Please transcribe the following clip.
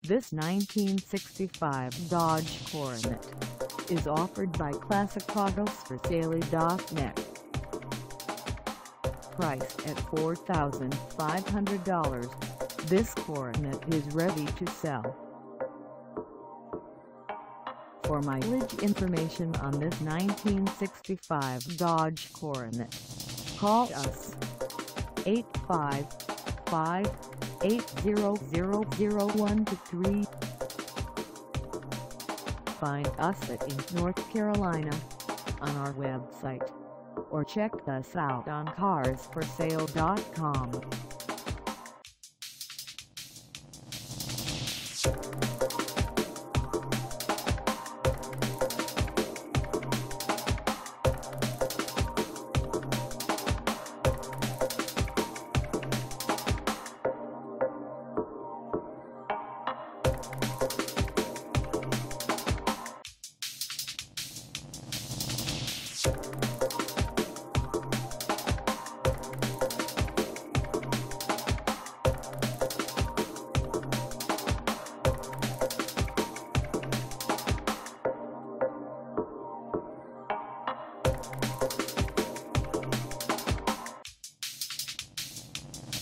This 1965 Dodge Coronet is offered by ClassicAutosForSale.net. Priced at $4,500, this Coronet is ready to sell. For mileage information on this 1965 Dodge Coronet, call us 855-800-0123. Find us at North Carolina on our website, or check us out on carsforsale.com.